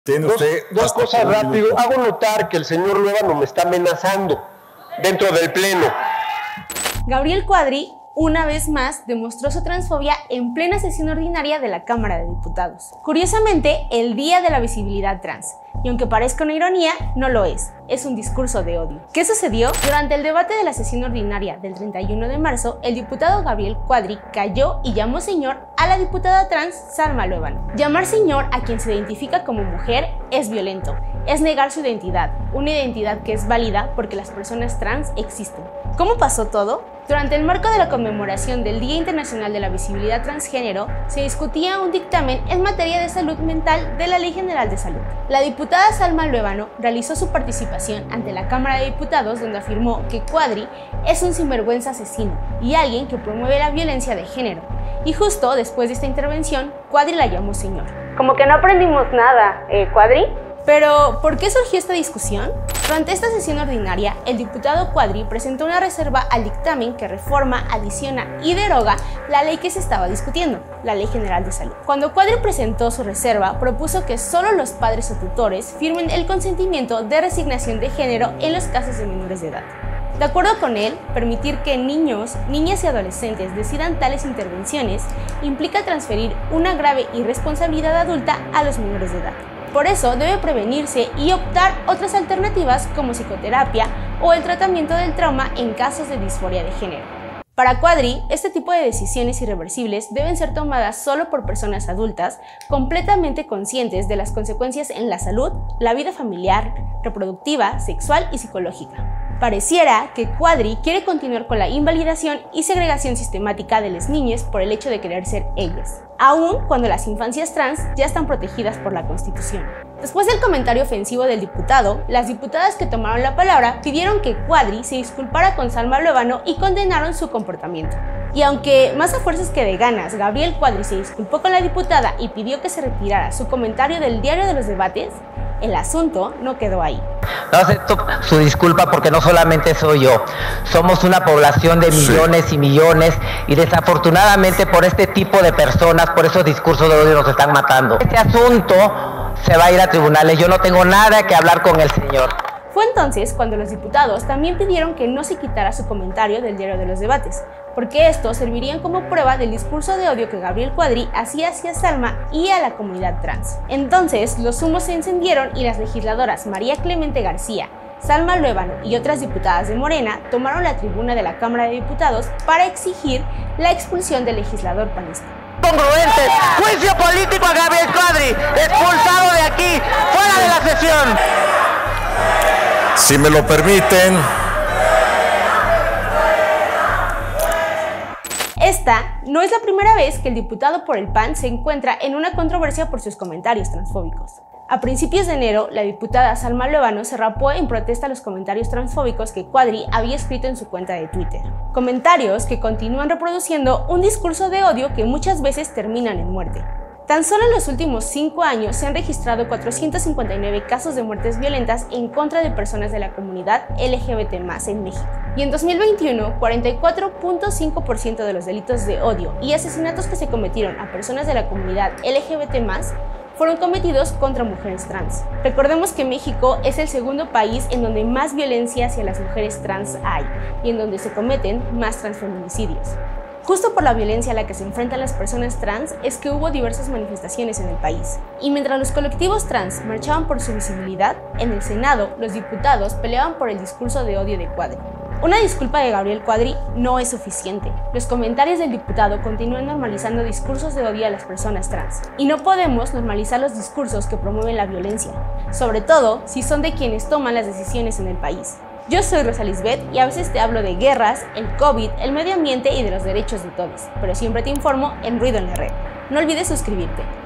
Tiene usted dos cosas rápido. Hago notar que el señor Luevano me está amenazando dentro del pleno. Gabriel Cuadri, una vez más, demostró su transfobia en plena sesión ordinaria de la Cámara de Diputados. Curiosamente, el día de la visibilidad trans. Y aunque parezca una ironía, no lo es un discurso de odio. ¿Qué sucedió? Durante el debate de la sesión ordinaria del 31 de marzo, el diputado Gabriel Cuadri cayó y llamó señor a la diputada trans Salma Luevano. Llamar señor a quien se identifica como mujer es violento, es negar su identidad, una identidad que es válida porque las personas trans existen. ¿Cómo pasó todo? Durante el marco de la conmemoración del Día Internacional de la Visibilidad Transgénero, se discutía un dictamen en materia de salud mental de la Ley General de Salud. La diputada Salma Luevano realizó su participación ante la Cámara de Diputados, donde afirmó que Cuadri es un sinvergüenza asesino y alguien que promueve la violencia de género. Y justo después de esta intervención, Cuadri la llamó señor. Como que no aprendimos nada, Cuadri. Pero, ¿por qué surgió esta discusión? Durante esta sesión ordinaria, el diputado Cuadri presentó una reserva al dictamen que reforma, adiciona y deroga la ley que se estaba discutiendo, la Ley General de Salud. Cuando Cuadri presentó su reserva, propuso que solo los padres o tutores firmen el consentimiento de resignación de género en los casos de menores de edad. De acuerdo con él, permitir que niños, niñas y adolescentes decidan tales intervenciones implica transferir una grave irresponsabilidad adulta a los menores de edad. Por eso debe prevenirse y optar otras alternativas como psicoterapia o el tratamiento del trauma en casos de disforia de género. Para Cuadri, este tipo de decisiones irreversibles deben ser tomadas solo por personas adultas completamente conscientes de las consecuencias en la salud, la vida familiar, reproductiva, sexual y psicológica. Pareciera que Cuadri quiere continuar con la invalidación y segregación sistemática de las niñas por el hecho de querer ser ellas, aun cuando las infancias trans ya están protegidas por la Constitución. Después del comentario ofensivo del diputado, las diputadas que tomaron la palabra pidieron que Cuadri se disculpara con Salma Luevano y condenaron su comportamiento. Y aunque más a fuerzas que de ganas, Gabriel Cuadri se disculpó con la diputada y pidió que se retirara su comentario del diario de los debates, el asunto no quedó ahí. No acepto su disculpa porque no solamente soy yo, somos una población de millones y millones y desafortunadamente por este tipo de personas, por esos discursos de odio nos están matando. Este asunto se va a ir a tribunales, yo no tengo nada que hablar con el señor. Fue entonces cuando los diputados también pidieron que no se quitara su comentario del diario de los debates, porque estos servirían como prueba del discurso de odio que Gabriel Cuadri hacía hacia Salma y a la comunidad trans. Entonces, los humos se encendieron y las legisladoras María Clemente García, Salma Luevano y otras diputadas de Morena tomaron la tribuna de la Cámara de Diputados para exigir la expulsión del legislador panista. Congruentes, juicio político a Gabriel Cuadri, expulsado de aquí, fuera de la sesión. Si me lo permiten. Esta no es la primera vez que el diputado por el PAN se encuentra en una controversia por sus comentarios transfóbicos. A principios de enero, la diputada Salma Luevano se rapó en protesta a los comentarios transfóbicos que Cuadri había escrito en su cuenta de Twitter. Comentarios que continúan reproduciendo un discurso de odio que muchas veces terminan en muerte. Tan solo en los últimos 5 años se han registrado 459 casos de muertes violentas en contra de personas de la comunidad LGBT+ en México. Y en 2021, 44.5% de los delitos de odio y asesinatos que se cometieron a personas de la comunidad LGBT+ fueron cometidos contra mujeres trans. Recordemos que México es el segundo país en donde más violencia hacia las mujeres trans hay y en donde se cometen más transfeminicidios. Justo por la violencia a la que se enfrentan las personas trans es que hubo diversas manifestaciones en el país. Y mientras los colectivos trans marchaban por su visibilidad, en el Senado los diputados peleaban por el discurso de odio de Cuadri. Una disculpa de Gabriel Cuadri no es suficiente. Los comentarios del diputado continúan normalizando discursos de odio a las personas trans. Y no podemos normalizar los discursos que promueven la violencia, sobre todo si son de quienes toman las decisiones en el país. Yo soy Rosa Lisbeth y a veces te hablo de guerras, el COVID, el medio ambiente y de los derechos de todos, pero siempre te informo en Ruido en la Red. No olvides suscribirte.